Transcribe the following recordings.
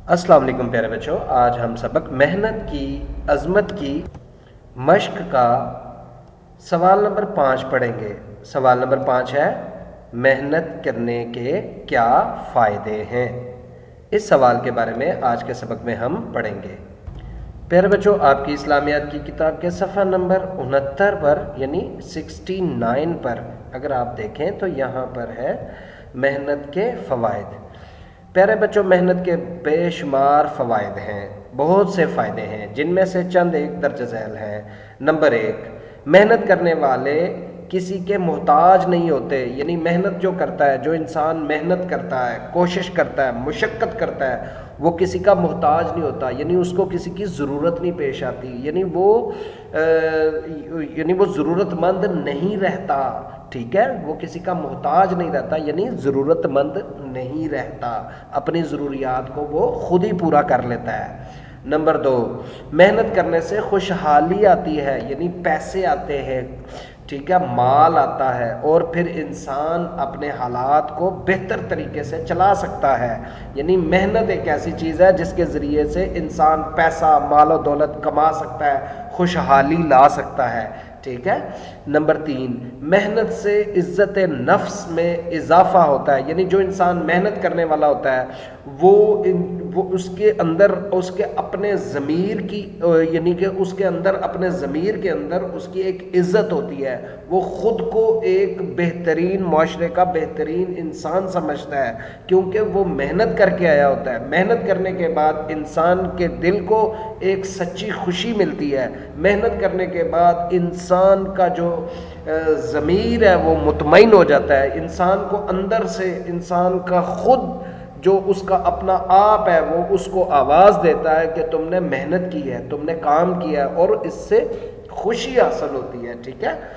अस्सलाम वालेकुम प्यारे बच्चों, आज हम सबक मेहनत की अज़मत की मश्क का सवाल नंबर 5 पढ़ेंगे। सवाल नंबर 5 है, मेहनत करने के क्या फ़ायदे हैं। इस सवाल के बारे में आज के सबक में हम पढ़ेंगे। प्यारे बच्चों, आपकी इस्लामियात की किताब के सफ़ा नंबर 69 पर यानी 69 पर अगर आप देखें तो यहाँ पर है मेहनत के फ़वाइद। प्यारे बच्चों, मेहनत के बेशुमार फ़वाइद हैं, बहुत से फ़ायदे हैं, जिनमें से चंद एक दर्ज झैल हैं। नंबर 1, मेहनत करने वाले किसी के मोहताज नहीं होते। यानी मेहनत जो करता है, जो इंसान मेहनत करता है, कोशिश करता है, मुशक्क़त करता है, वो किसी का मोहताज नहीं होता। यानी उसको किसी की ज़रूरत नहीं पेश आती। यानी वो ज़रूरतमंद नहीं रहता। ठीक है, वो किसी का मोहताज नहीं रहता, यानी ज़रूरतमंद नहीं रहता। अपनी ज़रूरियात को वो खुद ही पूरा कर लेता है। नंबर 2, मेहनत करने से खुशहाली आती है, यानी पैसे आते हैं, ठीक है, माल आता है, और फिर इंसान अपने हालात को बेहतर तरीके से चला सकता है। यानी मेहनत एक ऐसी चीज़ है जिसके ज़रिए से इंसान पैसा, माल और दौलत कमा सकता है, खुशहाली ला सकता है। ठीक है। नंबर 3, मेहनत से इज़्ज़त नफ्स में इजाफ़ा होता है। यानी जो इंसान मेहनत करने वाला होता है वो उसके अंदर उसके अपने ज़मीर की यानी कि उसके अंदर अपने ज़मीर के अंदर उसकी एक इज़्ज़त होती है। वो ख़ुद को एक बेहतरीन माशरे का बेहतरीन इंसान समझता है, क्योंकि वो मेहनत करके आया होता है। मेहनत करने के बाद इंसान के दिल को एक सच्ची खुशी मिलती है। मेहनत करने के बाद इंसान का जो ज़मीर है वो मुतमईन हो जाता है। इंसान को अंदर से इंसान का खुद जो उसका अपना आप है वो उसको आवाज़ देता है कि तुमने मेहनत की है, तुमने काम किया है, और इससे खुशी हासिल होती है। ठीक है।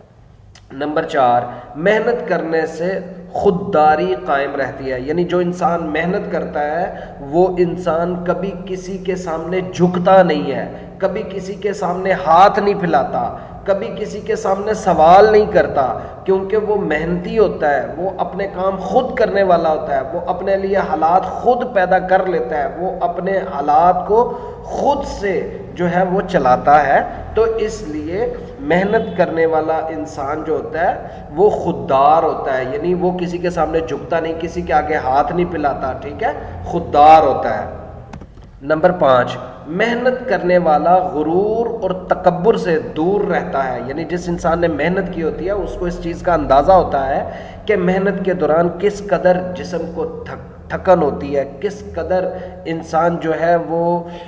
नंबर 4, मेहनत करने से खुददारी कायम रहती है। यानी जो इंसान मेहनत करता है वो इंसान कभी किसी के सामने झुकता नहीं है, कभी किसी के सामने हाथ नहीं फैलाता, कभी किसी के सामने सवाल नहीं करता, क्योंकि वो मेहनती होता है, वो अपने काम खुद करने वाला होता है, वो अपने लिए हालात खुद पैदा कर लेता है, वो अपने हालात को खुद से जो है वो चलाता है। तो इसलिए मेहनत करने वाला इंसान जो होता है वो खुददार होता है। यानी वो किसी के सामने झुकता नहीं, किसी के आगे हाथ नहीं फैलाता। ठीक है, खुददार होता है। नंबर 5, मेहनत करने वाला गुरूर और तकब्बुर से दूर रहता है। यानी जिस इंसान ने मेहनत की होती है उसको इस चीज़ का अंदाज़ा होता है कि मेहनत के दौरान किस कदर जिस्म को थकन होती है, किस कदर इंसान जो है वो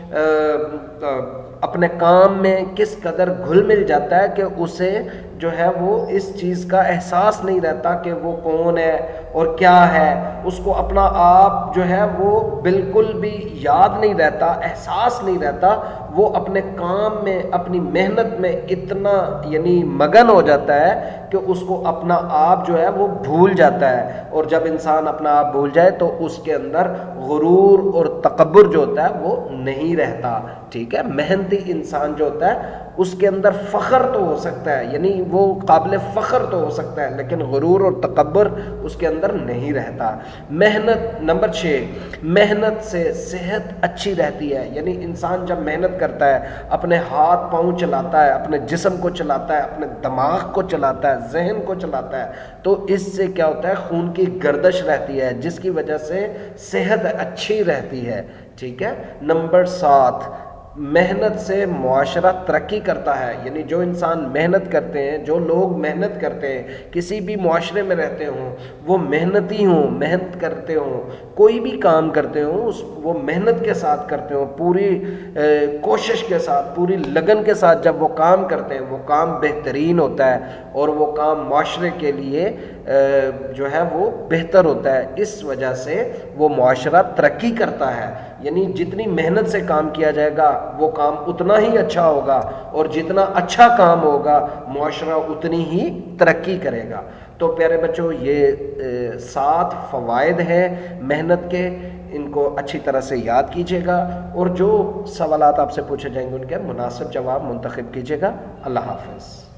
अपने काम में किस कदर घुल मिल जाता है कि उसे जो है वो इस चीज़ का एहसास नहीं रहता कि वो कौन है और क्या है। उसको अपना आप जो है वो बिल्कुल भी याद नहीं रहता, एहसास नहीं रहता। वो अपने काम में, अपनी मेहनत में इतना यानी मगन हो जाता है कि उसको अपना आप जो है वो भूल जाता है। और जब इंसान अपना आप भूल जाए तो उसके अंदर गुरूर और तकब्बुर जो होता है वो नहीं रहता। ठीक है, मेहनती इंसान जो होता है उसके अंदर फ़ख्र तो हो सकता है, यानी वो काबिल फ़ख्र तो हो सकता है, लेकिन गुरूर और तकब्बुर उसके अंदर नहीं रहता। मेहनत नंबर 6, मेहनत से सेहत अच्छी रहती है। यानी इंसान जब मेहनत करता है, अपने हाथ पाँव चलाता है, अपने जिस्म को चलाता है, अपने दिमाग को चलाता है, जहन को चलाता है, तो इससे क्या होता है, खून की गर्दिश रहती है, जिसकी वजह से सेहत अच्छी रहती है। ठीक है। नंबर 7, मेहनत से मुआशरा तरक्की करता है। यानी जो इंसान मेहनत करते हैं, जो लोग मेहनत करते हैं, किसी भी मुआशरे में रहते हों, वो मेहनती हों, मेहनत करते हों, कोई भी काम करते हों वो मेहनत के साथ करते हों, पूरी कोशिश के साथ, पूरी लगन के साथ जब वो काम करते हैं वो काम बेहतरीन होता है और वो काम मुआशरे के लिए जो है वो बेहतर होता है। इस वजह से वो मुआशरा तरक्की करता है। यानी जितनी मेहनत से काम किया जाएगा वो काम उतना ही अच्छा होगा, और जितना अच्छा काम होगा मुआशरा उतनी ही तरक्की करेगा। तो प्यारे बच्चों, ये 7 फ़वाइद हैं मेहनत के, इनको अच्छी तरह से याद कीजिएगा, और जो सवालात आपसे पूछे जाएंगे उनके मुनासिब जवाब मुंतखब कीजिएगा। अल्लाह हाफ़िज़।